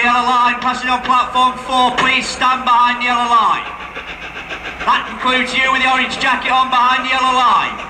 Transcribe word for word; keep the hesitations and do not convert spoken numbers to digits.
yellow line, passing on platform four, please stand behind the yellow line. That includes you with the orange jacket on behind the yellow line.